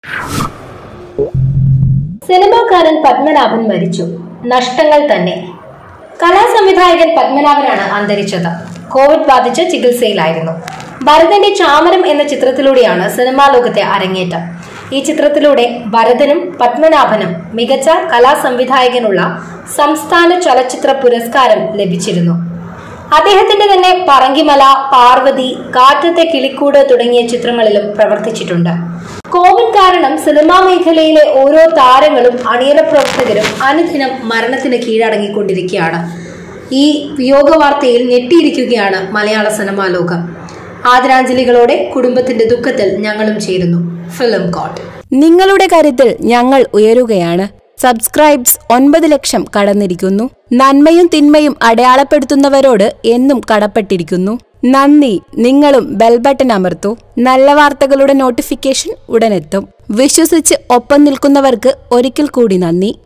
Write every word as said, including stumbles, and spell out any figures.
സിനിമാകാരൻ പത്മനാഭൻ മരിച്ചു. നഷ്ടങ്ങൾ തന്നെ. കലാസംവിധായകൻ പത്മനാഭനാണ് അന്തരിച്ചത്. കോവിഡ് ബാധിച്ച് ചികിത്സയിലായിരുന്നു. ഭരതന്റെ ചാമരം എന്ന ചിത്രത്തിലൂടെയാണ് സിനിമാ ലോകത്തെ അരങ്ങേറ്റം. ഈ ചിത്രത്തിലൂടെ ഭരതനും പത്മനാഭനും മികച്ച കലാസംവിധായകനുള്ള സംസ്ഥാന ചലച്ചിത്ര പുരസ്കാരം ലഭിച്ചിരുന്നു. അദ്ദേഹത്തിന്റെ തന്നെ പറങ്കിമല, പാർവതി, കാറ്റത്തെ കിളിക്കൂട് തുടങ്ങിയ ചിത്രങ്ങളിലും പ്രവർത്തിച്ചിട്ടുണ്ട്. കോവിഡ് കാരണം സിനിമാ മേഖലയിലെ ഓരോ താരങ്ങളും അണിയറ പ്രവർത്തകരും അനുദിനം മരണത്തിന് കീഴടങ്ങിക്കൊണ്ടിരിക്കുകയാണ്. ഈ വിയോഗ വാർത്തയിൽ ഞെട്ടിയിരിക്കുകയാണ് മലയാള സിനിമാ ലോകം. ആദരാഞ്ജലികളോടെ കുടുംബത്തിന്റെ ദുഃഖത്തിൽ ഞങ്ങളും ചേരുന്നു. ഫിലിം കോട്ട്. നിങ്ങളുടെ കരുത്തിൽ ഞങ്ങൾ ഉയരുകയാണ്. സബ്സ്ക്രൈബ്സ് ഒൻപത് ലക്ഷം കടന്നിരിക്കുന്നു. നന്മയും തിന്മയും അടയാളപ്പെടുത്തുന്നവരോട് എന്നും കടപ്പെട്ടിരിക്കുന്നു. നന്ദി. നിങ്ങളും ബെൽ ബട്ടൺ അമർത്തൂ. നല്ല വാർത്തകളുടെ നോട്ടിഫിക്കേഷൻ ഉടനെത്തും. വിശ്വസിച്ച് ഒപ്പം നിൽക്കുന്നവർക്ക് ഒരിക്കൽ കൂടി നന്ദി.